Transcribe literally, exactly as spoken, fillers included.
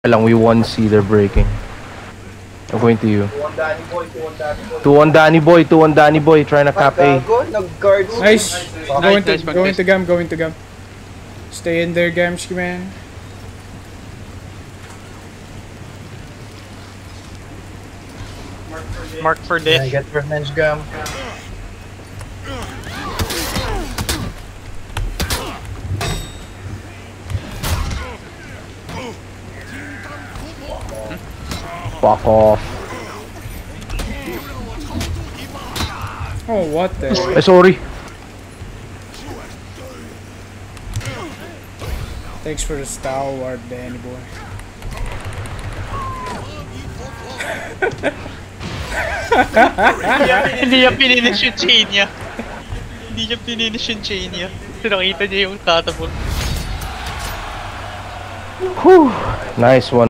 Lang, we one C, they're breaking. I'm going to you. two one Danny boy, two one Danny boy, trying to cap A. Nice. Going to going to Gam, going to Gam. Stay in there, Gamski man. Mark for death. Get revenge, Gam. Fuck off. Oh, what the? Eh, sorry. Thanks for the stalwart, Danny boy. Hindi niya pininis yung chain niya. Hindi niya pininis yung chain niya. Nakita niya yung catapult. Whew. Nice one.